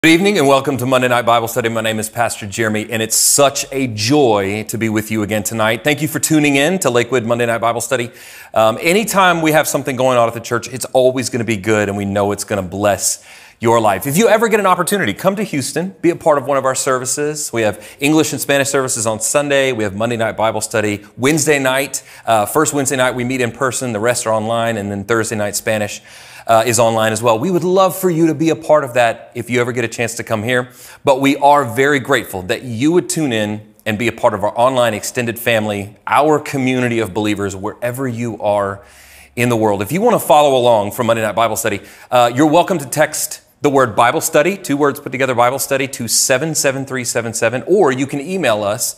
Good evening and welcome to Monday Night Bible Study. My name is Pastor Jeremy and it's such a joy to be with you again tonight. Thank you for tuning in to Lakewood Monday Night Bible Study. Anytime we have something going on at the church, it's always going to be good and we know it's going to bless your life. If you ever get an opportunity, come to Houston, be a part of one of our services. We have English and Spanish services on Sunday. We have Monday Night Bible Study. Wednesday night, first Wednesday night we meet in person, the rest are online, and then Thursday night Spanish is online as well. We would love for you to be a part of that if you ever get a chance to come here. But we are very grateful that you would tune in and be a part of our online extended family, our community of believers, wherever you are in the world. If you want to follow along from Monday Night Bible Study, you're welcome to text the word Bible Study, 2 words put together, Bible Study, to 77377, or you can email us,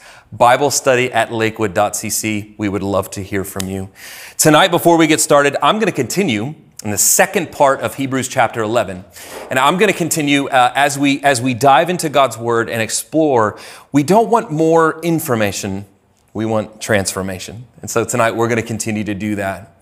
biblestudy@lakewood.cc. We would love to hear from you. Tonight, before we get started, I'm going to continue in the second part of Hebrews chapter 11. And I'm going to continue as we dive into God's Word and explore. We don't want more information, we want transformation. And so tonight we're going to continue to do that.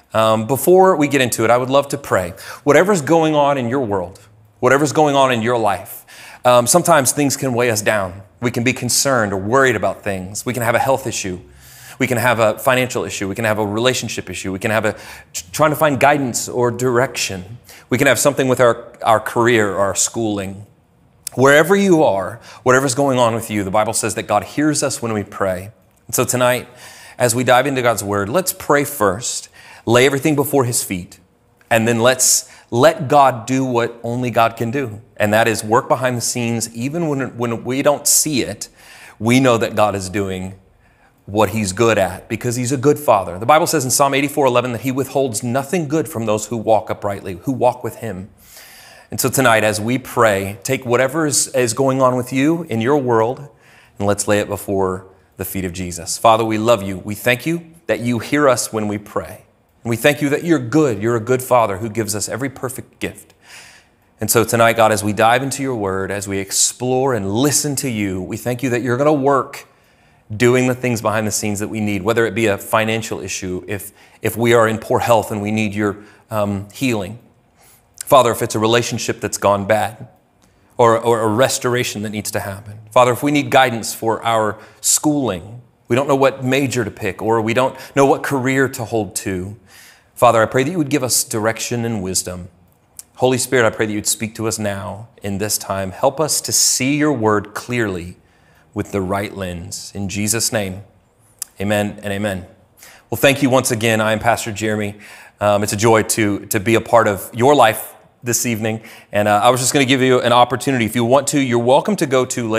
Before we get into it, I would love to pray. Whatever's going on in your world, whatever's going on in your life, sometimes things can weigh us down. We can be concerned or worried about things. We can have a health issue. We can have a financial issue. We can have a relationship issue. We can have trying to find guidance or direction. We can have something with our career or our schooling. Wherever you are, whatever's going on with you, the Bible says that God hears us when we pray. And so tonight, as we dive into God's Word, let's pray first, lay everything before His feet, and then let's let God do what only God can do. And that is work behind the scenes. Even when we don't see it, we know that God is doing what He's good at because He's a good Father. The Bible says in Psalm 84:11 that He withholds nothing good from those who walk uprightly, who walk with Him. And so tonight, as we pray, take whatever is going on with you in your world and let's lay it before the feet of Jesus. Father, we love you. We thank you that you hear us when we pray. And we thank you that you're good. You're a good Father who gives us every perfect gift. And so tonight, God, as we dive into your word, as we explore and listen to you, we thank you that you're going to work doing the things behind the scenes that we need, whether it be a financial issue, if we are in poor health and we need your healing. Father, if it's a relationship that's gone bad or a restoration that needs to happen. Father, if we need guidance for our schooling, we don't know what major to pick or we don't know what career to hold to. Father, I pray that you would give us direction and wisdom. Holy Spirit, I pray that you'd speak to us now in this time. Help us to see your word clearly with the right lens. In Jesus' name, amen and amen. Well, thank you once again. I am Pastor Jeremy. It's a joy to be a part of your life this evening. And I was just going to give you an opportunity. If you want to, you're welcome to go to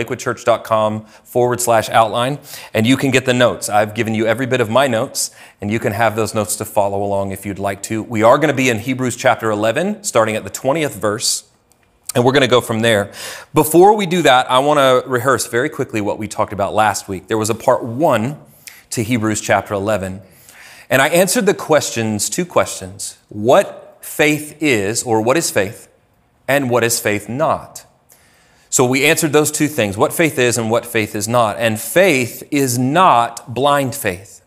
lakewoodchurch.com/outline, and you can get the notes. I've given you every bit of my notes, and you can have those notes to follow along if you'd like to. We are going to be in Hebrews chapter 11, starting at the 20th verse. And we're going to go from there. Before we do that, I want to rehearse very quickly what we talked about last week. There was a part 1 to Hebrews chapter 11. And I answered the questions, 2 questions. What faith is, or what is faith, and what is faith not? So we answered those 2 things, what faith is and what faith is not. And faith is not blind faith.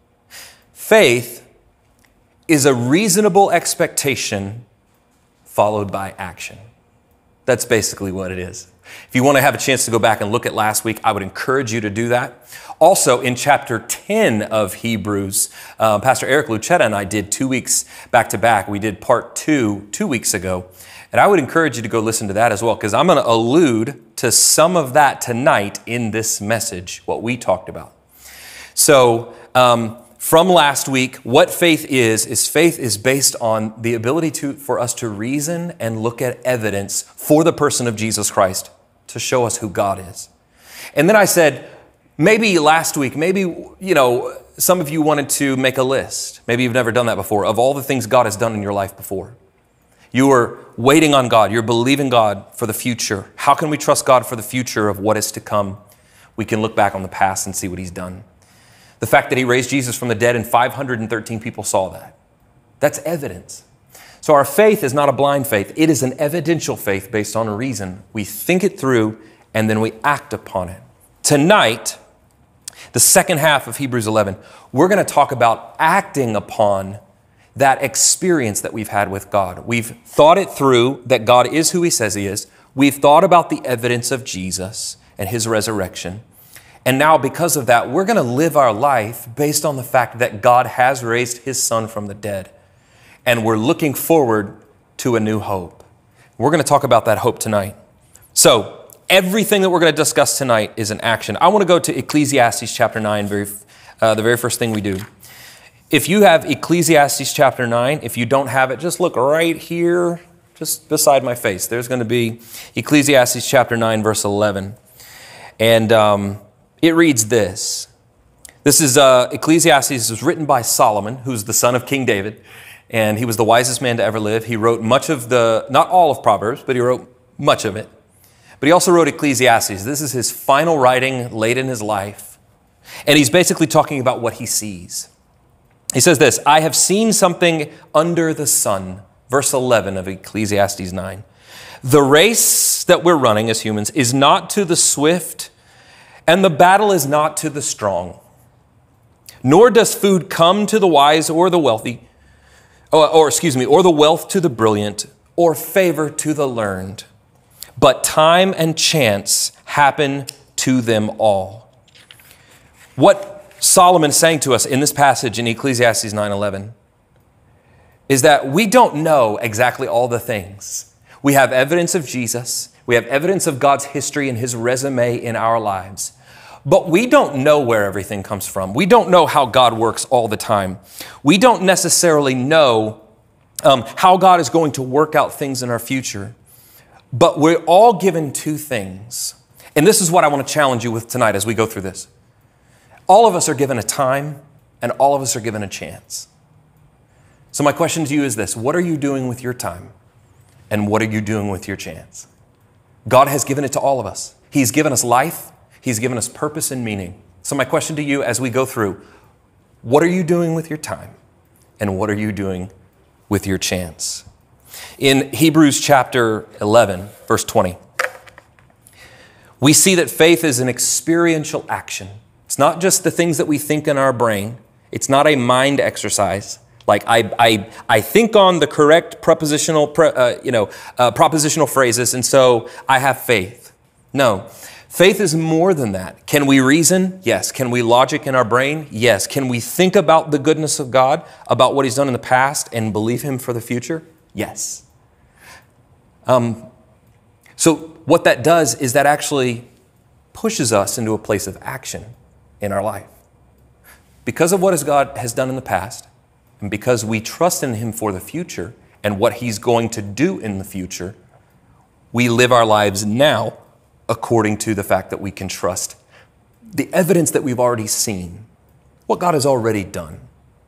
Faith is a reasonable expectation followed by action. That's basically what it is. If you want to have a chance to go back and look at last week, I would encourage you to do that. Also, in chapter 10 of Hebrews, Pastor Eric Lucetta and I did 2 weeks back to back. We did part 2 weeks ago. And I would encourage you to go listen to that as well, because I'm going to allude to some of that tonight in this message, what we talked about. So, from last week, what faith is faith is based on the ability for us to reason and look at evidence for the person of Jesus Christ to show us who God is. And then I said, maybe last week, some of you wanted to make a list. Maybe you've never done that before, of all the things God has done in your life before. You are waiting on God. You're believing God for the future. How can we trust God for the future of what is to come? We can look back on the past and see what He's done. The fact that He raised Jesus from the dead and 513 people saw that. That's evidence. So our faith is not a blind faith. It is an evidential faith based on reason. We think it through and then we act upon it. Tonight, the second half of Hebrews 11, we're going to talk about acting upon that experience that we've had with God. We've thought it through that God is who He says He is. We've thought about the evidence of Jesus and his resurrection. And now because of that, we're going to live our life based on the fact that God has raised his son from the dead. And we're looking forward to a new hope. We're going to talk about that hope tonight. So everything that we're going to discuss tonight is an action. I want to go to Ecclesiastes chapter 9, the very first thing we do. If you have Ecclesiastes chapter 9, if you don't have it, just look right here, just beside my face. There's going to be Ecclesiastes chapter 9, verse 11. And it reads this. This is Ecclesiastes. It was written by Solomon, who's the son of King David. And he was the wisest man to ever live. He wrote much of not all of Proverbs, but he wrote much of it. But he also wrote Ecclesiastes. This is his final writing late in his life. And he's basically talking about what he sees. He says this, I have seen something under the sun. Verse 11 of Ecclesiastes 9. The race that we're running as humans is not to the swift, and the battle is not to the strong. Nor does food come to the wise or the wealthy, or the wealth to the brilliant, or favor to the learned. But time and chance happen to them all. What Solomon is saying to us in this passage in Ecclesiastes 9:11 is that we don't know exactly all the things. We have evidence of Jesus. We have evidence of God's history and his resume in our lives. But we don't know where everything comes from. We don't know how God works all the time. We don't necessarily know how God is going to work out things in our future. But we're all given two things. And this is what I want to challenge you with tonight as we go through this. All of us are given a time, and all of us are given a chance. So my question to you is this. What are you doing with your time? And what are you doing with your chance? God has given it to all of us. He's given us life. He's given us purpose and meaning. So my question to you as we go through, what are you doing with your time? And what are you doing with your chance? In Hebrews chapter 11, verse 20, we see that faith is an experiential action. It's not just the things that we think in our brain. It's not a mind exercise. Like I think on the correct propositional phrases, and so I have faith. No, faith is more than that. Can we reason? Yes. Can we logic in our brain? Yes. Can we think about the goodness of God, about what he's done in the past, and believe him for the future? Yes. So what that does is that actually pushes us into a place of action in our life. Because of what God has done in the past, and because we trust in him for the future and what he's going to do in the future, we live our lives now according to the fact that we can trust the evidence that we've already seen, what God has already done.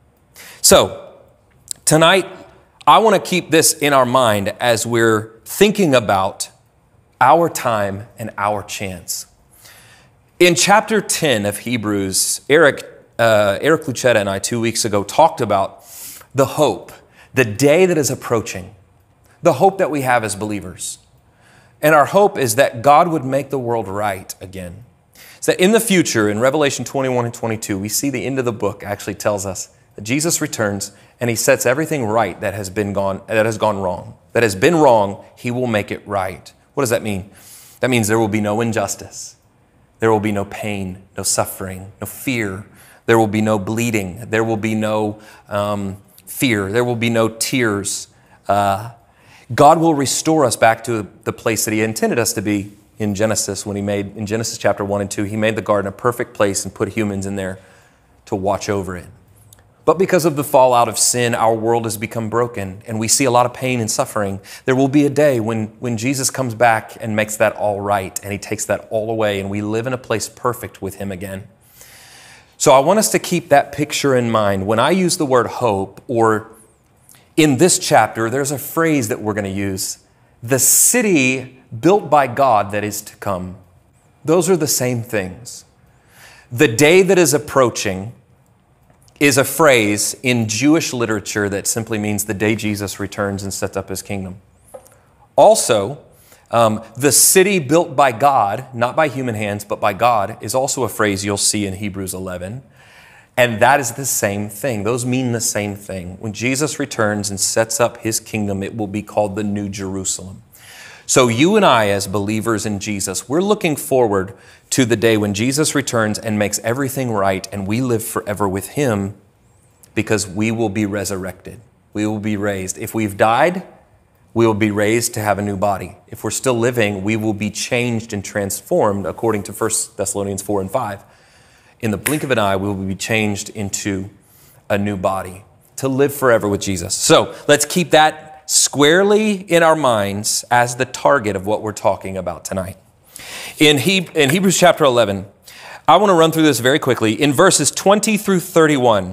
So tonight, I want to keep this in our mind as we're thinking about our time and our chance. In chapter 10 of Hebrews, Eric Lucetta and I 2 weeks ago talked about the hope, the day that is approaching, the hope that we have as believers. And our hope is that God would make the world right again. So that in the future, in Revelation 21 and 22, we see the end of the book actually tells us that Jesus returns and he sets everything right that has gone wrong. That has been wrong, he will make it right. What does that mean? That means there will be no injustice. There will be no pain, no suffering, no fear. There will be no bleeding. There will be no fear. There will be no tears. God will restore us back to the place that he intended us to be in Genesis when in Genesis chapter 1 and 2, he made the garden a perfect place and put humans in there to watch over it. But because of the fallout of sin, our world has become broken and we see a lot of pain and suffering. There will be a day when Jesus comes back and makes that all right and he takes that all away and we live in a place perfect with him again. So I want us to keep that picture in mind. When I use the word hope, or in this chapter, there's a phrase that we're going to use, the city built by God that is to come. Those are the same things. The day that is approaching is a phrase in Jewish literature that simply means the day Jesus returns and sets up his kingdom. Also, the city built by God, not by human hands, but by God, is also a phrase you'll see in Hebrews 11. And that is the same thing. Those mean the same thing. When Jesus returns and sets up his kingdom, it will be called the New Jerusalem. So you and I, as believers in Jesus, we're looking forward to the day when Jesus returns and makes everything right, and we live forever with him, because we will be resurrected. We will be raised. If we've died, we will be raised to have a new body. If we're still living, we will be changed and transformed, according to 1 Thessalonians 4 and 5. In the blink of an eye, we will be changed into a new body to live forever with Jesus. So let's keep that squarely in our minds as the target of what we're talking about tonight. In Hebrews chapter 11, I want to run through this very quickly. In verses 20 through 31,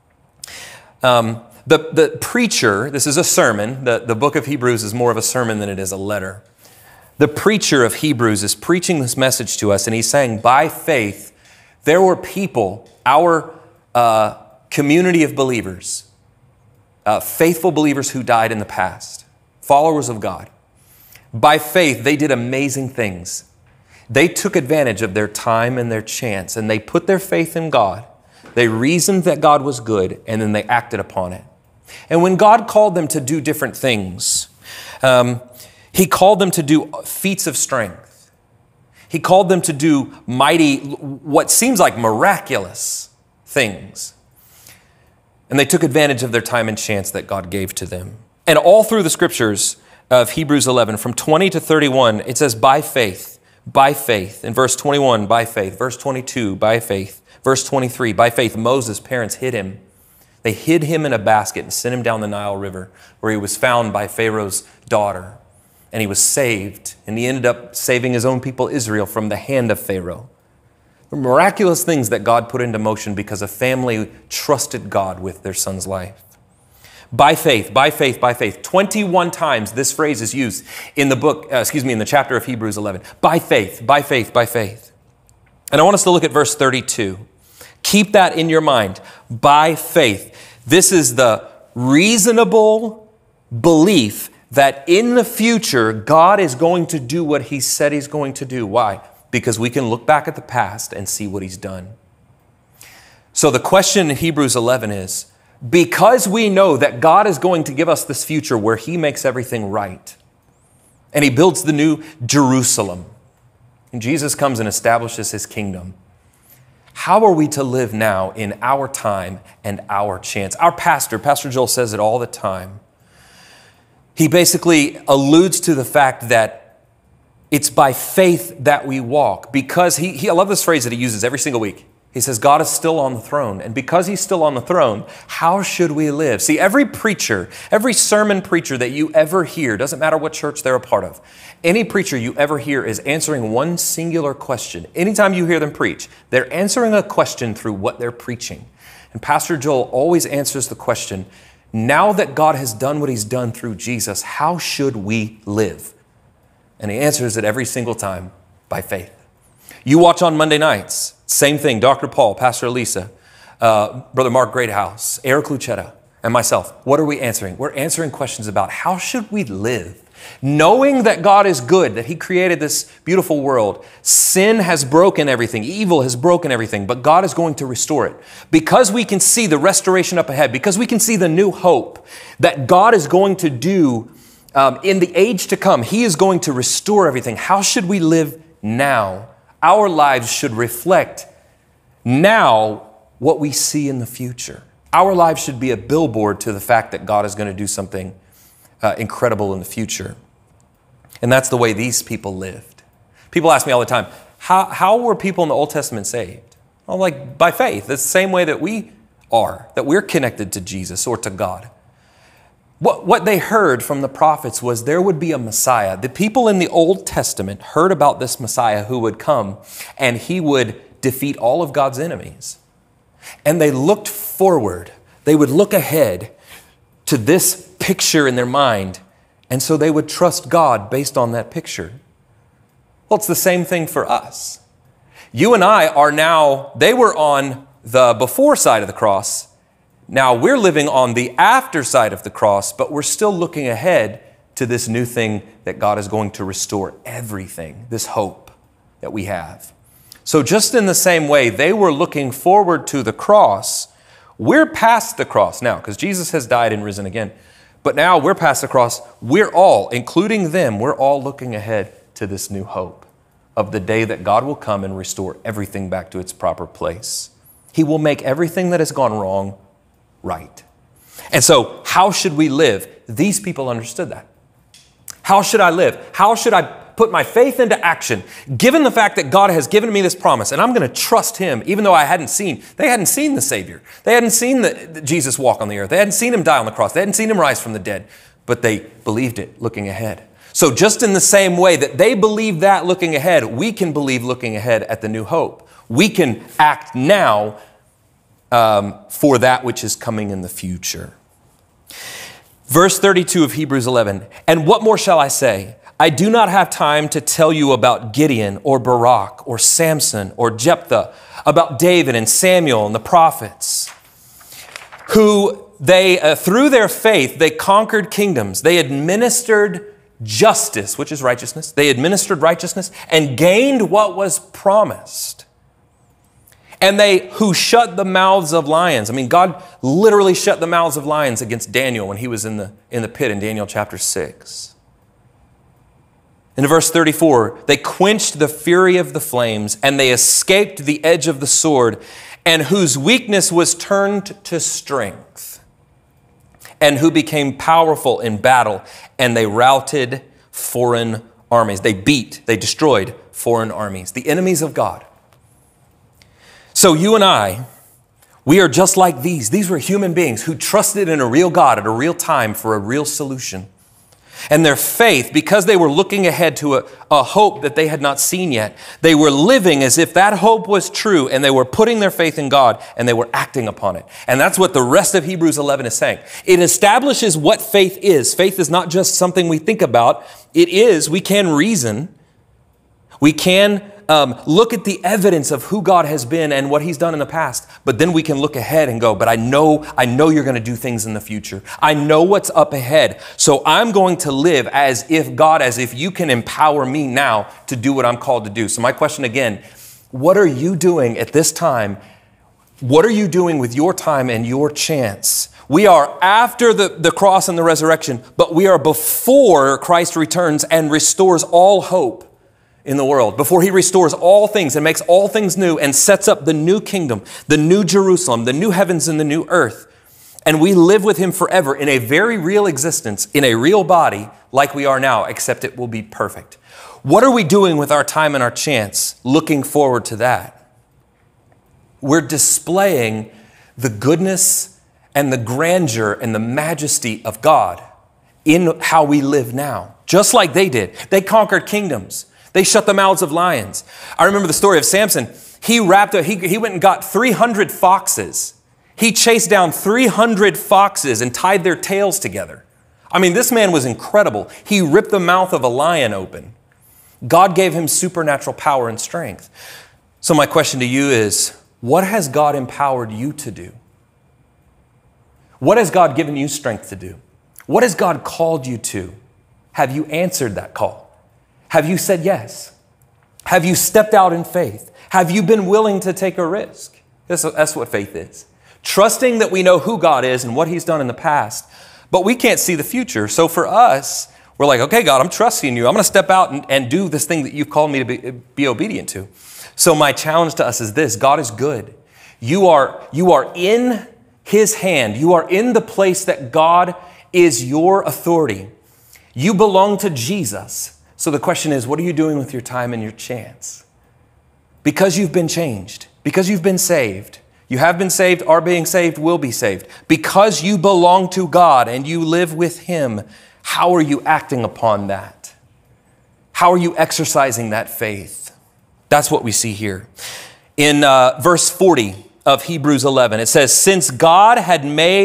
the preacher, this is a sermon. The book of Hebrews is more of a sermon than it is a letter. The preacher of Hebrews is preaching this message to us, and he's saying, by faith, there were people, our community of believers, faithful believers who died in the past, followers of God. By faith, they did amazing things. They took advantage of their time and their chance, and they put their faith in God. They reasoned that God was good, and then they acted upon it. And when God called them to do different things, he called them to do feats of strength. He called them to do mighty, what seems like miraculous things. And they took advantage of their time and chance that God gave to them. And all through the scriptures of Hebrews 11, from 20 to 31, it says, by faith, by faith. In verse 21, by faith. Verse 22, by faith. Verse 23, by faith, Moses' parents hid him. They hid him in a basket and sent him down the Nile River, where he was found by Pharaoh's daughter. And he was saved. And he ended up saving his own people, Israel, from the hand of Pharaoh. The miraculous things that God put into motion because a family trusted God with their son's life. By faith, by faith, by faith. 21 times this phrase is used in the book, in the chapter of Hebrews 11. By faith, by faith, by faith. And I want us to look at verse 32. Keep that in your mind. By faith. This is the reasonable belief that in the future, God is going to do what he said he's going to do. Why? Because we can look back at the past and see what he's done. So the question in Hebrews 11 is, because we know that God is going to give us this future where he makes everything right, and he builds the new Jerusalem, and Jesus comes and establishes his kingdom, how are we to live now in our time and our chance? Our Pastor Joel, says it all the time. He basically alludes to the fact that it's by faith that we walk, because I love this phrase that he uses every single week. He says, God is still on the throne. And because he's still on the throne, how should we live? See, every preacher, every sermon preacher that you ever hear, doesn't matter what church they're a part of, any preacher you ever hear is answering one singular question. Anytime you hear them preach, they're answering a question through what they're preaching. And Pastor Joel always answers the question, now that God has done what he's done through Jesus, how should we live? And he answers it every single time by faith. You watch on Monday nights, same thing, Dr. Paul, Pastor Elisa, Brother Mark Greathouse, Eric Lucetta, and myself. What are we answering? We're answering questions about how should we live? Knowing that God is good, that he created this beautiful world. Sin has broken everything. Evil has broken everything, but God is going to restore it. Because we can see the restoration up ahead, because we can see the new hope that God is going to do in the age to come. He is going to restore everything. How should we live now? Our lives should reflect now what we see in the future. Our lives should be a billboard to the fact that God is going to do something incredible in the future. And that's the way these people lived. People ask me all the time, how were people in the Old Testament saved? Well, like by faith. It's the same way that we are, that we're connected to Jesus or to God. What they heard from the prophets was there would be a Messiah. The people in the Old Testament heard about this Messiah who would come and he would defeat all of God's enemies. And they looked forward. They would look ahead to this picture in their mind. And so they would trust God based on that picture. Well, it's the same thing for us. You and I are now, they were on the before side of the cross. Now we're living on the after side of the cross, but we're still looking ahead to this new thing that God is going to restore everything, this hope that we have. So just in the same way, they were looking forward to the cross. We're past the cross now because Jesus has died and risen again. But now we're past the cross. We're all, including them, we're all looking ahead to this new hope of the day that God will come and restore everything back to its proper place. He will make everything that has gone wrong right. And so how should we live? These people understood that. How should I live? How should I put my faith into action, given the fact that God has given me this promise, and I'm going to trust Him, even though they hadn't seen the Savior. They hadn't seen Jesus walk on the earth. They hadn't seen Him die on the cross. They hadn't seen Him rise from the dead, but they believed it looking ahead. So just in the same way that they believed that looking ahead, we can believe looking ahead at the new hope. We can act now for that which is coming in the future. Verse 32 of Hebrews 11, and what more shall I say? I do not have time to tell you about Gideon or Barak or Samson or Jephthah, about David and Samuel and the prophets, who through their faith, they conquered kingdoms. They administered justice, which is righteousness. They administered righteousness and gained what was promised. And they who shut the mouths of lions. I mean, God literally shut the mouths of lions against Daniel when he was in the pit in Daniel chapter 6. In verse 34, they quenched the fury of the flames, and they escaped the edge of the sword, and whose weakness was turned to strength, and who became powerful in battle, and they routed foreign armies. They destroyed foreign armies, the enemies of God. So you and I, we are just like these. These were human beings who trusted in a real God at a real time for a real solution. And their faith, because they were looking ahead to a hope that they had not seen yet, they were living as if that hope was true, and they were putting their faith in God, and they were acting upon it. And that's what the rest of Hebrews 11 is saying. It establishes what faith is. Faith is not just something we think about. It is, we can reason. We can look at the evidence of who God has been and what He's done in the past. But then we can look ahead and go, but I know you're going to do things in the future. I know what's up ahead. So I'm going to live as if you can empower me now to do what I'm called to do. So my question again, what are you doing at this time? What are you doing with your time and your chance? We are after the cross and the resurrection, but we are before Christ returns and restores all hope in the world, before He restores all things and makes all things new and sets up the new kingdom, the new Jerusalem, the new heavens and the new earth. And we live with Him forever in a very real existence, in a real body like we are now, except it will be perfect. What are we doing with our time and our chance looking forward to that? We're displaying the goodness and the grandeur and the majesty of God in how we live now, just like they did. They conquered kingdoms. They shut the mouths of lions. I remember the story of Samson. He went and got 300 foxes. He chased down 300 foxes and tied their tails together. I mean, this man was incredible. He ripped the mouth of a lion open. God gave him supernatural power and strength. So my question to you is, what has God empowered you to do? What has God given you strength to do? What has God called you to? Have you answered that call? Have you said yes? Have you stepped out in faith? Have you been willing to take a risk? That's what faith is. Trusting that we know who God is and what He's done in the past, but we can't see the future. So for us, we're like, okay, God, I'm trusting you. I'm going to step out and do this thing that you've called me to be obedient to. So my challenge to us is this: God is good. You are in His hand. You are in the place that God is your authority. You belong to Jesus. So the question is, what are you doing with your time and your chance? Because you've been changed, because you've been saved, you have been saved, are being saved, will be saved. Because you belong to God and you live with Him, how are you acting upon that? How are you exercising that faith? That's what we see here. In verse 40 of Hebrews 11, it says, since God had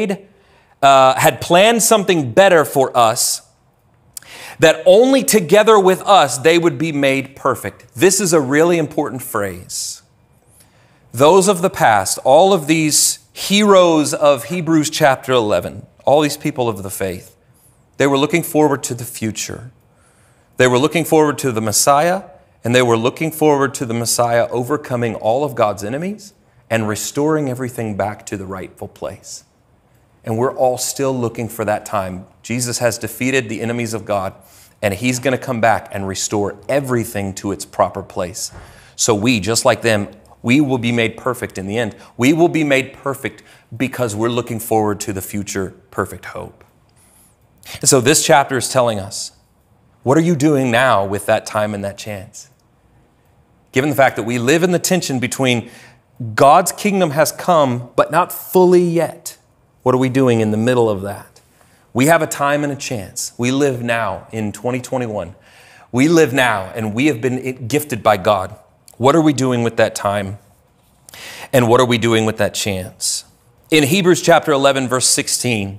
planned something better for us, that only together with us they would be made perfect. This is a really important phrase. Those of the past, all of these heroes of Hebrews chapter 11, all these people of the faith, they were looking forward to the future. They were looking forward to the Messiah, and they were looking forward to the Messiah overcoming all of God's enemies and restoring everything back to the rightful place. and we're all still looking for that time. Jesus has defeated the enemies of God, and he's going to come back and restore everything to its proper place. So we, just like them, we will be made perfect in the end. We will be made perfect because we're looking forward to the future perfect hope. And so this chapter is telling us, what are you doing now with that time and that chance? Given the fact that we live in the tension between God's kingdom has come, but not fully yet. What are we doing in the middle of that? We have a time and a chance. We live now in 2021. We live now, and we have been gifted by God. What are we doing with that time? And what are we doing with that chance? In Hebrews chapter 11, verse 16,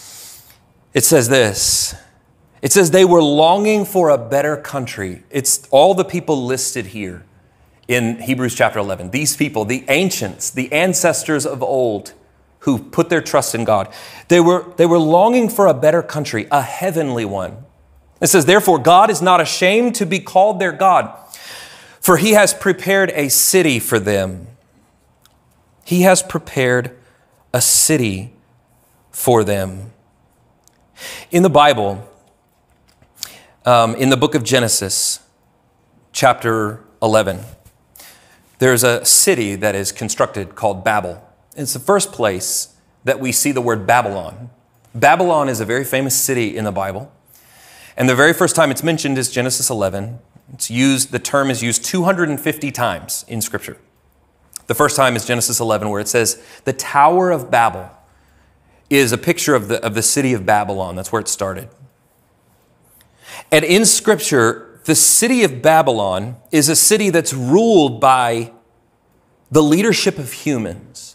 it says this. It says they were longing for a better country. It's all the people listed here in Hebrews chapter 11. These people, the ancients, the ancestors of old who put their trust in God, they were longing for a better country, a heavenly one. It says, therefore, God is not ashamed to be called their God, for he has prepared a city for them. He has prepared a city for them. In the Bible, in the book of Genesis, chapter 11, there's a city that is constructed called Babel. It's the first place that we see the word Babylon. Babylon is a very famous city in the Bible. And the very first time it's mentioned is Genesis 11. The term is used 250 times in Scripture. The first time is Genesis 11, where it says, the Tower of Babel is a picture of the city of Babylon. That's where it started. And in Scripture, the city of Babylon is a city that's ruled by the leadership of humans.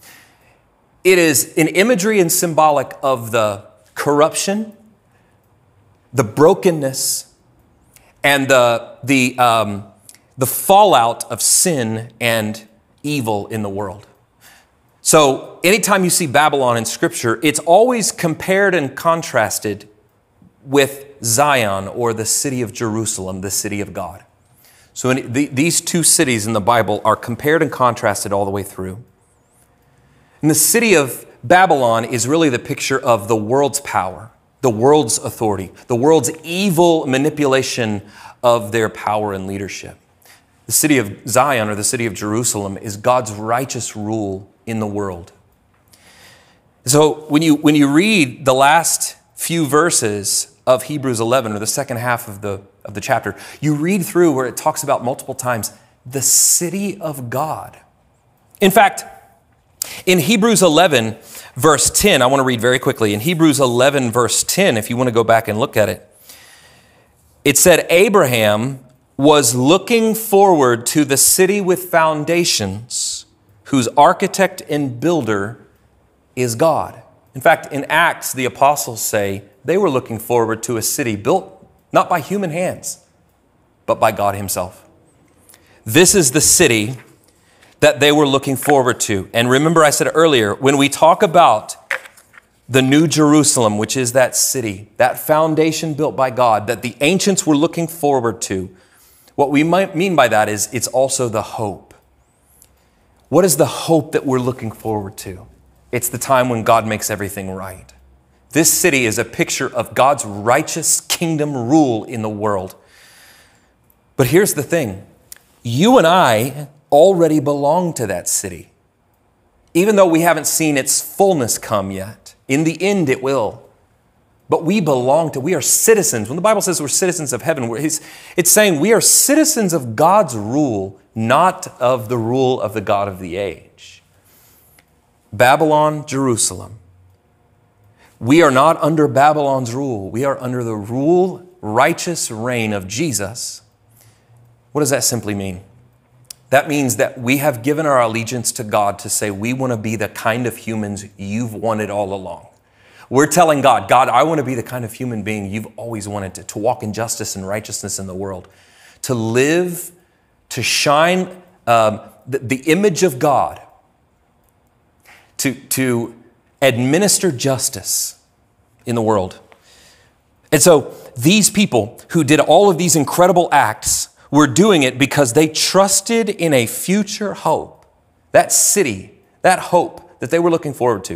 It is an imagery and symbolic of the corruption, the brokenness, and the fallout of sin and evil in the world. So anytime you see Babylon in Scripture, it's always compared and contrasted with Zion, or the city of Jerusalem, the city of God. So these two cities in the Bible are compared and contrasted all the way through. And the city of Babylon is really the picture of the world's power, the world's authority, the world's evil manipulation of their power and leadership. The city of Zion, or the city of Jerusalem, is God's righteous rule in the world. So when you read the last few verses of Hebrews 11, or the second half of the chapter, you read through where it talks about multiple times the city of God. In fact, in Hebrews 11, verse 10, I want to read very quickly. In Hebrews 11, verse 10, if you want to go back and look at it, it said, Abraham was looking forward to the city with foundations, whose architect and builder is God. In fact, in Acts, the apostles say they were looking forward to a city built not by human hands, but by God himself. This is the city that they were looking forward to. And remember, I said earlier, when we talk about the New Jerusalem, which is that city, that foundation built by God that the ancients were looking forward to, what we might mean by that is it's also the hope. What is the hope that we're looking forward to? It's the time when God makes everything right. This city is a picture of God's righteous kingdom rule in the world. But here's the thing. You and I already belong to that city. Even though we haven't seen its fullness come yet. In the end, it will. But we are citizens. When the Bible says we're citizens of heaven, it's saying we are citizens of God's rule, not of the rule of the God of the age. Babylon, Jerusalem. We are not under Babylon's rule. We are under the rule, righteous reign of Jesus. What does that simply mean? That means that we have given our allegiance to God to say we want to be the kind of humans you've wanted all along. We're telling God, I want to be the kind of human being you've always wanted to walk in justice and righteousness in the world, to live, to shine the image of God, to administer justice in the world. And so these people who did all of these incredible acts were doing it because they trusted in a future hope, that city, that hope that they were looking forward to.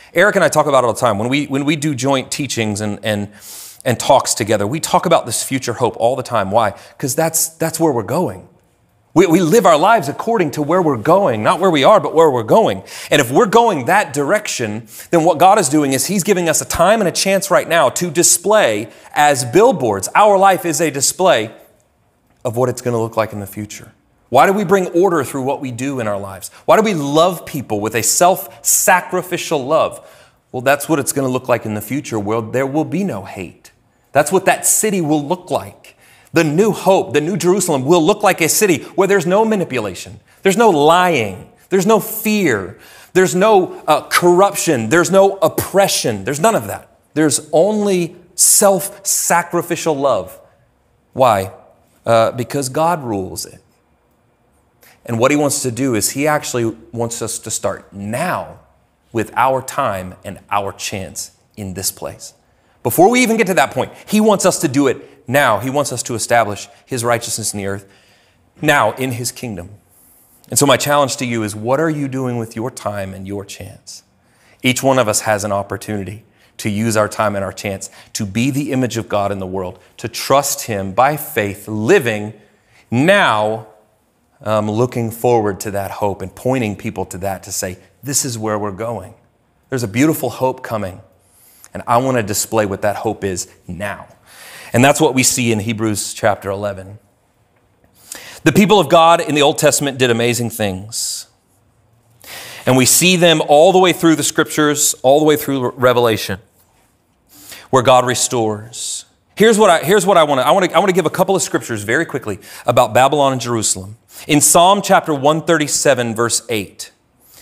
Eric and I talk about it all the time. When we do joint teachings and talks together, we talk about this future hope all the time. Why? Because that's where we're going. We live our lives according to where we're going, not where we are, but where we're going. And if we're going that direction, then what God is doing is he's giving us a time and a chance right now to display as billboards. Our life is a display of what it's going to look like in the future. Why do we bring order through what we do in our lives? Why do we love people with a self-sacrificial love? Well, that's what it's going to look like in the future, where there will be no hate. That's what that city will look like. The new hope, the new Jerusalem will look like a city where there's no manipulation. There's no lying. There's no fear. There's no corruption. There's no oppression. There's none of that. There's only self-sacrificial love. Why? Because God rules it. And what he wants to do is he actually wants us to start now with our time and our chance in this place. Before we even get to that point, he wants us to do it now. He wants us to establish his righteousness in the earth now in his kingdom. And so my challenge to you is, what are you doing with your time and your chance? Each one of us has an opportunity to use our time and our chance to be the image of God in the world, to trust him by faith, living now, looking forward to that hope and pointing people to that, to say, this is where we're going. There's a beautiful hope coming, and I want to display what that hope is now. And that's what we see in Hebrews chapter 11. The people of God in the Old Testament did amazing things. And we see them all the way through the scriptures, all the way through Revelation, where God restores. Here's what I want to give a couple of scriptures very quickly about Babylon and Jerusalem. In Psalm chapter 137, verse 8,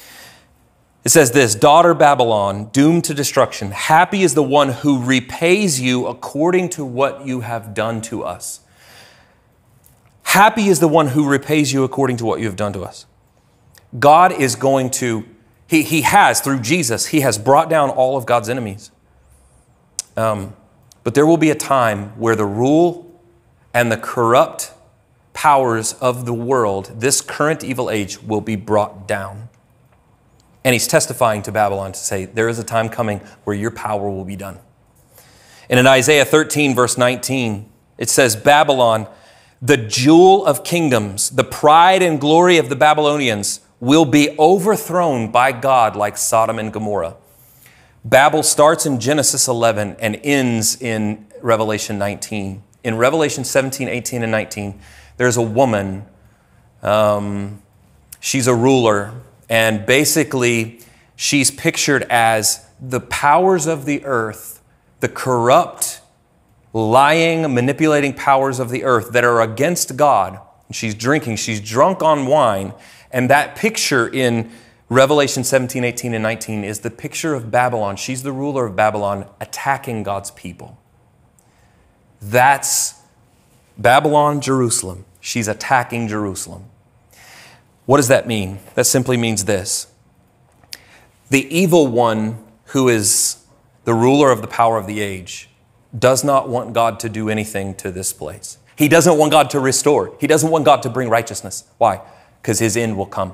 it says this: daughter Babylon, doomed to destruction, happy is the one who repays you according to what you have done to us. Happy is the one who repays you according to what you have done to us. God is going to, he has, through Jesus, he has brought down all of God's enemies. But there will be a time where the rule and the corrupt powers of the world, this current evil age, will be brought down. And he's testifying to Babylon to say, there is a time coming where your power will be done. And in Isaiah 13, verse 19, it says, Babylon, the jewel of kingdoms, the pride and glory of the Babylonians, will be overthrown by God like Sodom and Gomorrah. Babel starts in Genesis 11 and ends in Revelation 19. In Revelation 17, 18, and 19, there's a woman. She's a ruler. And basically, she's pictured as the powers of the earth, the corrupt, lying, manipulating powers of the earth that are against God. And she's drunk on wine. And that picture in Revelation 17, 18, and 19 is the picture of Babylon. She's the ruler of Babylon attacking God's people. That's Babylon, Jerusalem. She's attacking Jerusalem. What does that mean? That simply means this: the evil one, who is the ruler of the power of the age, does not want God to do anything to this place. He doesn't want God to restore. He doesn't want God to bring righteousness. Why? Because his end will come.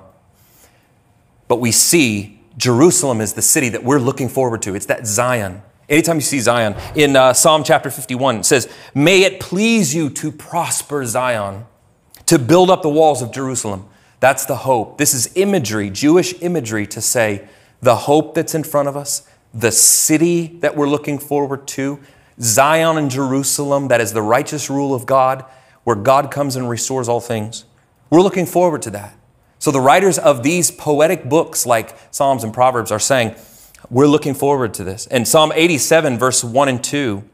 But we see Jerusalem is the city that we're looking forward to. It's that Zion. Anytime you see Zion, in Psalm chapter 51, it says, may it please you to prosper Zion, to build up the walls of Jerusalem. That's the hope. This is imagery, Jewish imagery, to say the hope that's in front of us, the city that we're looking forward to, Zion and Jerusalem, that is the righteous rule of God, where God comes and restores all things. We're looking forward to that. So the writers of these poetic books like Psalms and Proverbs are saying, we're looking forward to this. And Psalm 87, verse 1 and 2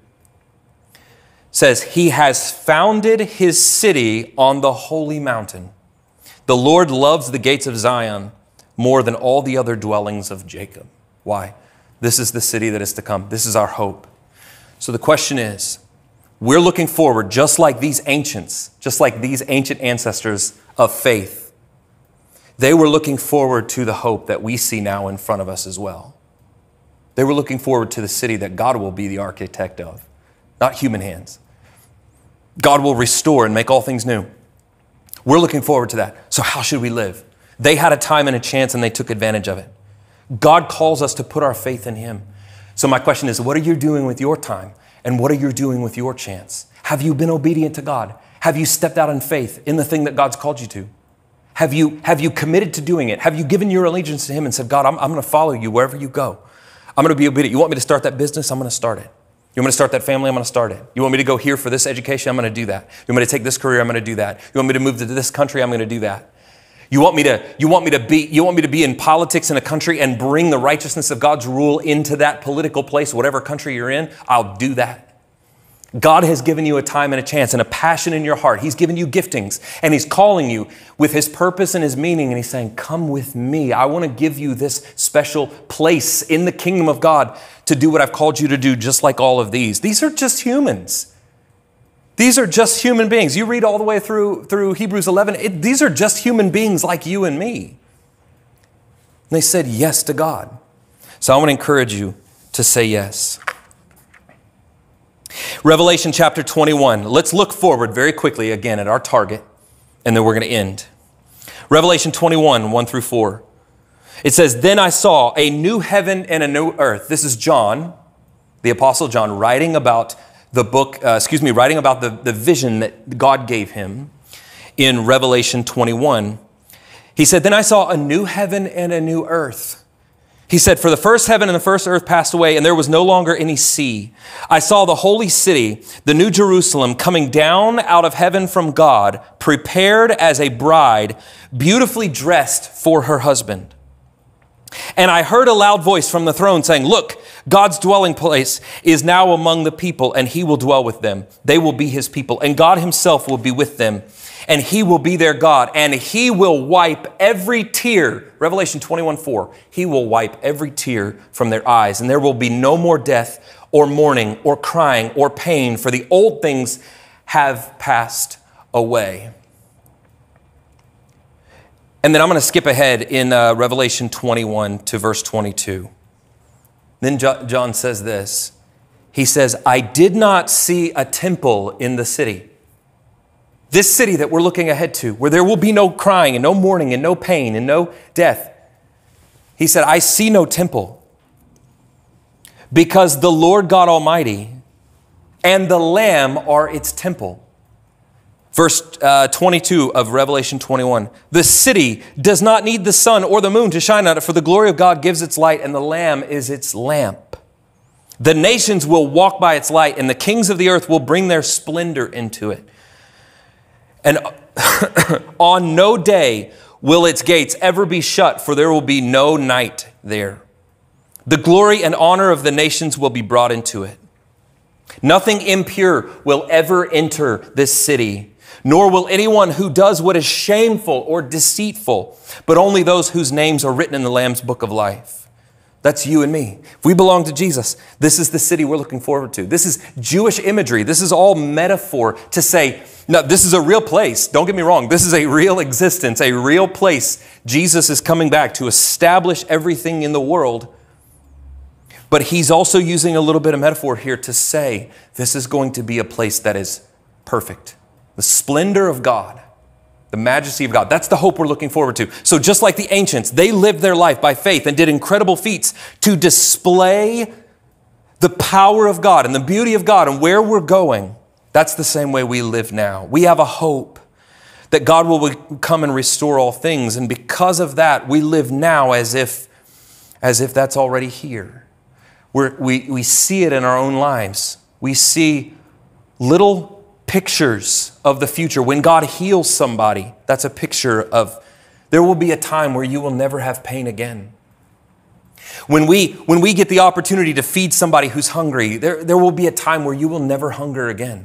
says, he has founded his city on the holy mountain. The Lord loves the gates of Zion more than all the other dwellings of Jacob. Why? This is the city that is to come. This is our hope. So the question is, we're looking forward just like these ancient ancestors of faith. They were looking forward to the hope that we see now in front of us as well. They were looking forward to the city that God will be the architect of, not human hands. God will restore and make all things new. We're looking forward to that. So how should we live? They had a time and a chance and they took advantage of it. God calls us to put our faith in him. So my question is, what are you doing with your time? And what are you doing with your chance? Have you been obedient to God? Have you stepped out in faith in the thing that God's called you to? Have you committed to doing it? Have you given your allegiance to him and said, God, I'm going to follow you wherever you go. I'm going to be obedient. You want me to start that business? I'm going to start it. You want me to start that family? I'm going to start it. You want me to go here for this education? I'm going to do that. You want me to take this career? I'm going to do that. You want me to move to this country? I'm going to do that. You want me to be in politics in a country and bring the righteousness of God's rule into that political place, whatever country you're in? I'll do that. God has given you a time and a chance and a passion in your heart. He's given you giftings and he's calling you with his purpose and his meaning. And he's saying, come with me. I want to give you this special place in the kingdom of God to do what I've called you to do, just like all of these. These are just humans. These are just human beings. You read all the way through Hebrews 11. These are just human beings like you and me. And they said yes to God. So I want to encourage you to say yes. Revelation chapter 21. Let's look forward very quickly again at our target, and then we're going to end. Revelation 21, 1 through 4. It says, then I saw a new heaven and a new earth. This is John, the Apostle John, writing about the vision that God gave him in Revelation 21. He said, then I saw a new heaven and a new earth. He said, for the first heaven and the first earth passed away, and there was no longer any sea. I saw the holy city, the new Jerusalem, coming down out of heaven from God, prepared as a bride, beautifully dressed for her husband. And I heard a loud voice from the throne saying, look, God's dwelling place is now among the people, and he will dwell with them. They will be his people, and God himself will be with them. And he will be their God, and he will wipe every tear. Revelation 21:4. He will wipe every tear from their eyes, and there will be no more death or mourning or crying or pain, for the old things have passed away. And then I'm going to skip ahead in Revelation 21 to verse 22. Then John says this. He says, I did not see a temple in the city. This city that we're looking ahead to, where there will be no crying and no mourning and no pain and no death. He said, I see no temple, because the Lord God Almighty and the Lamb are its temple. Verse 22 of Revelation 21. The city does not need the sun or the moon to shine on it, for the glory of God gives its light, and the Lamb is its lamp. The nations will walk by its light, and the kings of the earth will bring their splendor into it. And on no day will its gates ever be shut, for there will be no night there. The glory and honor of the nations will be brought into it. Nothing impure will ever enter this city, nor will anyone who does what is shameful or deceitful, but only those whose names are written in the Lamb's book of life. That's you and me. If we belong to Jesus, this is the city we're looking forward to. This is Jewish imagery. This is all metaphor to say, no, this is a real place. Don't get me wrong. This is a real existence, a real place. Jesus is coming back to establish everything in the world. But he's also using a little bit of metaphor here to say, this is going to be a place that is perfect. The splendor of God, the majesty of God. That's the hope we're looking forward to. So just like the ancients, they lived their life by faith and did incredible feats to display the power of God and the beauty of God and where we're going. That's the same way we live now. We have a hope that God will come and restore all things. And because of that, we live now as if that's already here. We see it in our own lives. We see little pictures of the future. When God heals somebody, that's a picture of there will be a time where you will never have pain again. When we get the opportunity to feed somebody who's hungry, there will be a time where you will never hunger again.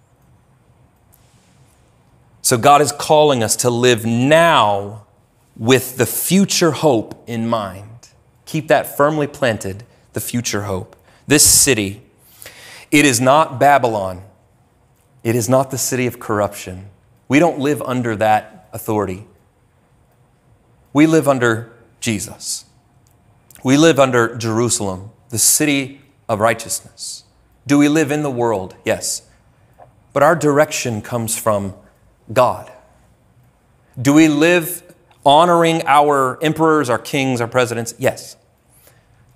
So God is calling us to live now with the future hope in mind. Keep that firmly planted, the future hope. This city, it is not Babylon. It is not the city of corruption. We don't live under that authority. We live under Jesus. We live under Jerusalem, the city of righteousness. Do we live in the world? Yes. But our direction comes from God. Do we live honoring our emperors, our kings, our presidents? Yes.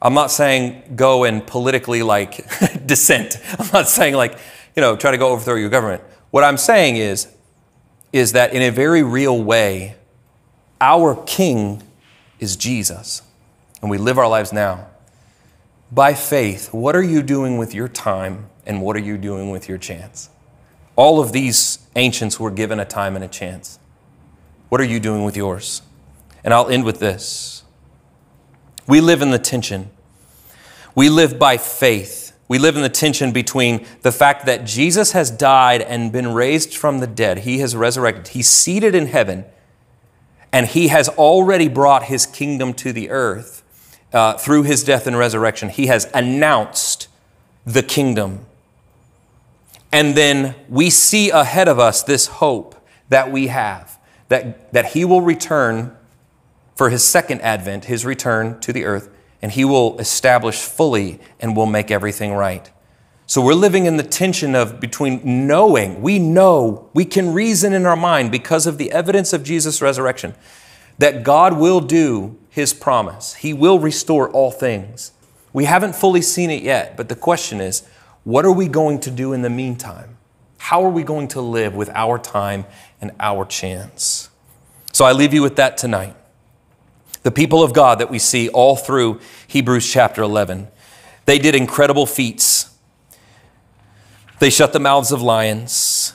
I'm not saying go and politically dissent. I'm not saying try to go overthrow your government. What I'm saying is that in a very real way, our King is Jesus, and we live our lives now. By faith, what are you doing with your time, and what are you doing with your chance? All of these ancients were given a time and a chance. What are you doing with yours? And I'll end with this. We live in the tension. We live by faith. We live in the tension between the fact that Jesus has died and been raised from the dead. He has resurrected. He's seated in heaven, and he has already brought his kingdom to the earth through his death and resurrection. He has announced the kingdom. And then we see ahead of us this hope that we have, that he will return for his second advent, his return to the earth, and he will establish fully and will make everything right. So we're living in the tension between knowing, we can reason in our mind because of the evidence of Jesus' resurrection, that God will do his promise. He will restore all things. We haven't fully seen it yet, but the question is, what are we going to do in the meantime? How are we going to live with our time and our chance? So I leave you with that tonight. The people of God that we see all through Hebrews chapter 11, they did incredible feats. They shut the mouths of lions.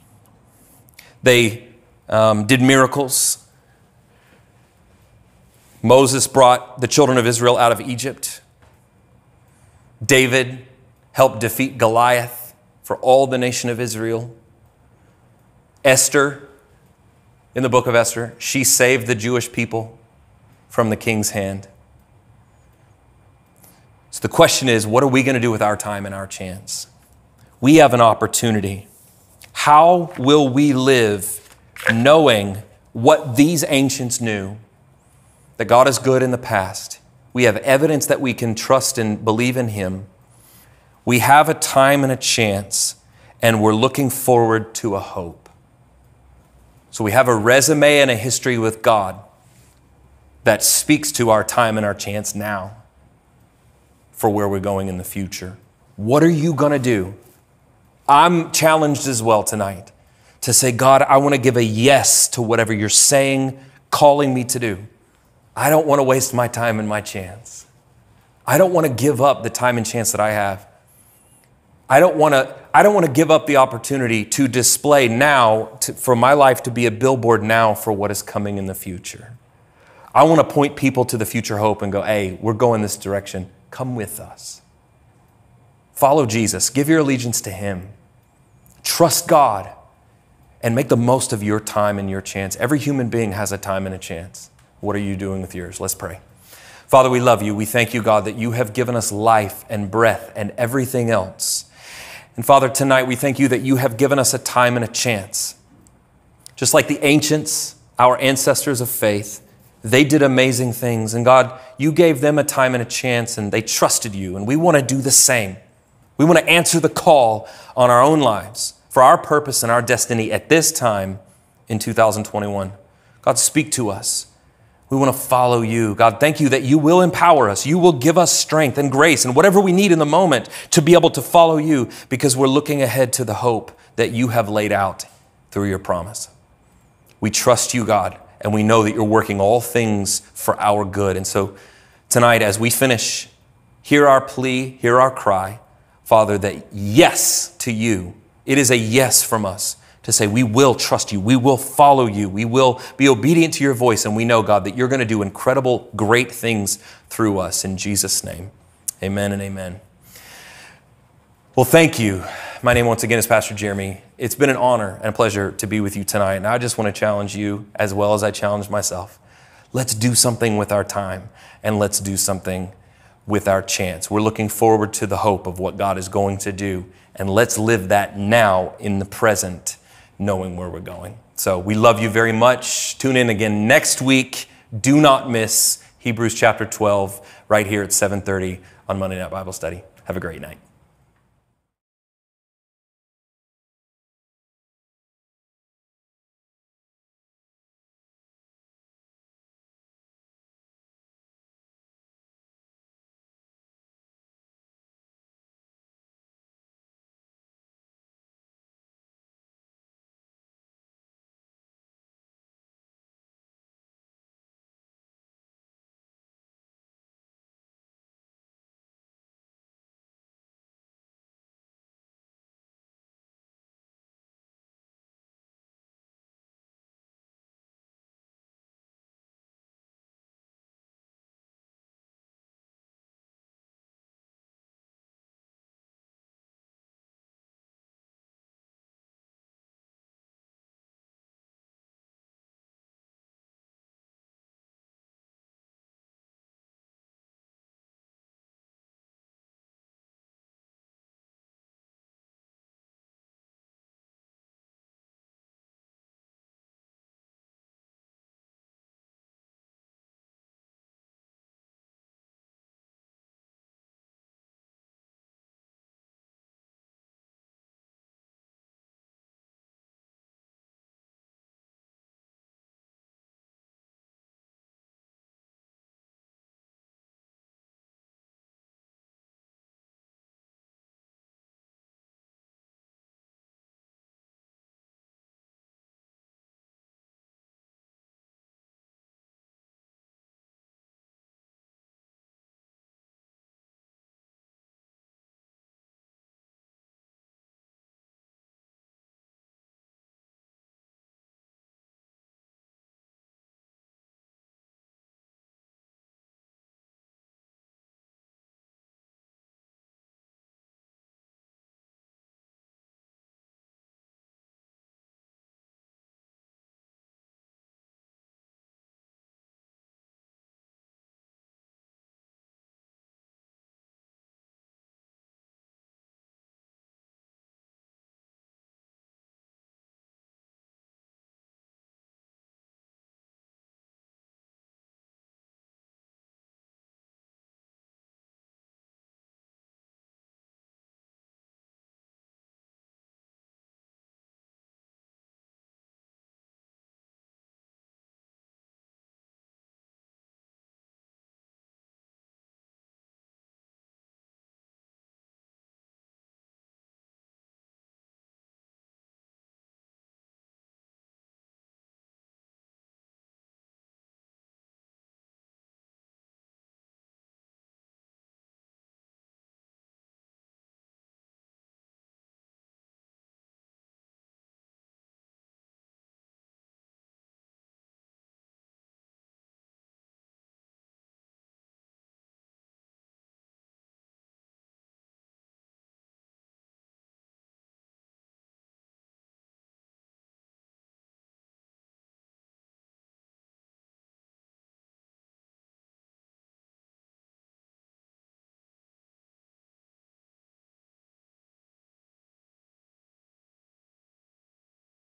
They did miracles. Moses brought the children of Israel out of Egypt. David helped defeat Goliath for all the nation of Israel. Esther, in the book of Esther, she saved the Jewish people from the king's hand. So the question is, what are we going to do with our time and our chance? We have an opportunity. How will we live knowing what these ancients knew? That God is good in the past. We have evidence that we can trust and believe in him. We have a time and a chance, and we're looking forward to a hope. So we have a resume and a history with God that speaks to our time and our chance now for where we're going in the future. What are you going to do? I'm challenged as well tonight to say, God, I want to give a yes to whatever you're saying, calling me to do. I don't want to waste my time and my chance. I don't want to give up the time and chance that I have. I don't want to give up the opportunity to display now, for my life to be a billboard now for what is coming in the future. I want to point people to the future hope and go, hey, we're going this direction. Come with us. Follow Jesus. Give your allegiance to him. Trust God and make the most of your time and your chance. Every human being has a time and a chance. What are you doing with yours? Let's pray. Father, we love you. We thank you, God, that you have given us life and breath and everything else. And Father, tonight we thank you that you have given us a time and a chance. Just like the ancients, our ancestors of faith, they did amazing things. And God, you gave them a time and a chance, and they trusted you. And we want to do the same. We want to answer the call on our own lives for our purpose and our destiny at this time in 2021. God, speak to us. We want to follow you. God, thank you that you will empower us. You will give us strength and grace and whatever we need in the moment to be able to follow you, because we're looking ahead to the hope that you have laid out through your promise. We trust you, God, and we know that you're working all things for our good. And so tonight, as we finish, hear our plea, hear our cry, Father, that yes to you. It is a yes from us to say we will trust you, we will follow you, we will be obedient to your voice, and we know, God, that you're going to do incredible, great things through us. In Jesus' name, amen and amen. Well, thank you. My name once again is Pastor Jeremy. It's been an honor and a pleasure to be with you tonight, and I just want to challenge you as well as I challenge myself. Let's do something with our time, and let's do something with our chance. We're looking forward to the hope of what God is going to do, and let's live that now in the present, knowing where we're going. So we love you very much. Tune in again next week. Do not miss Hebrews chapter 12 right here at 7:30 on Monday Night Bible Study. Have a great night.